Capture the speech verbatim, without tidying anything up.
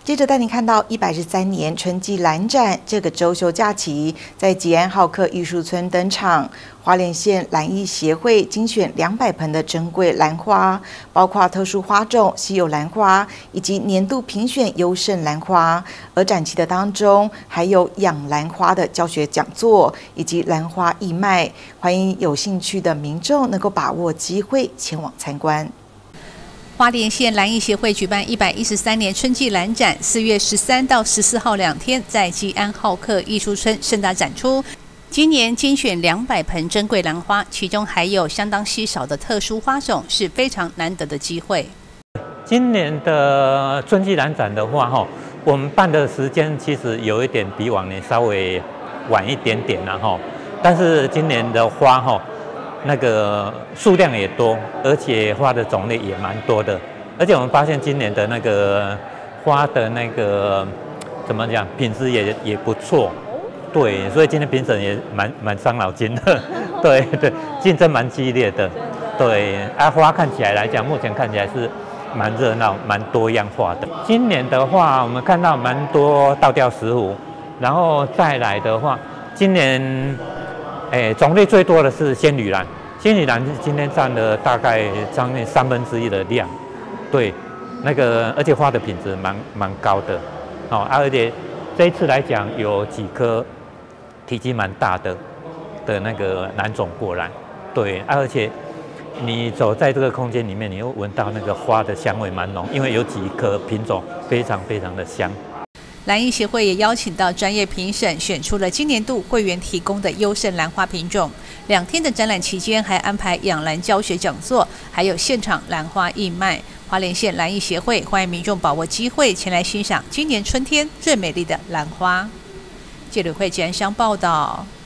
接着带您看到一百十三年春季兰展，这个周休假期在吉安浩克艺术村登场。花莲县兰艺协会精选两百盆的珍贵兰花，包括特殊花种、稀有兰花，以及年度评选优胜兰花。而展期的当中，还有养兰花的教学讲座，以及兰花义卖。欢迎有兴趣的民众能够把握机会前往参观。 花莲县兰艺协会举办一百一十三年春季兰展，四月十三到十四号两天，在吉安浩克艺术村盛大展出。今年精选两百盆珍贵兰花，其中还有相当稀少的特殊花种，是非常难得的机会。 今年的春季兰展的话，哈，我们办的时间其实有一点比往年稍微晚一点点了哈，但是今年的花哈。 那个数量也多，而且花的种类也蛮多的，而且我们发现今年的那个花的那个怎么讲，品质也也不错，对，所以今天评审也蛮蛮伤脑筋的，对对，竞争蛮激烈的，对，啊花看起来来讲，目前看起来是蛮热闹、蛮多样化的。今年的话，我们看到蛮多倒吊石斛，然后再来的话，今年。 哎，种类最多的是仙女兰，仙女兰今天占了大概将近三分之一的量，对，那个而且花的品质蛮蛮高的，哦，啊，而且这一次来讲有几颗体积蛮大的的那个兰种过来，对，啊，而且你走在这个空间里面，你会闻到那个花的香味蛮浓，因为有几颗品种非常非常的香。 兰艺协会也邀请到专业评审，选出了今年度会员提供的优胜兰花品种。两天的展览期间，还安排养兰教学讲座，还有现场兰花义卖。花莲县兰艺协会欢迎民众把握机会前来欣赏今年春天最美丽的兰花。记者会吉安乡报道。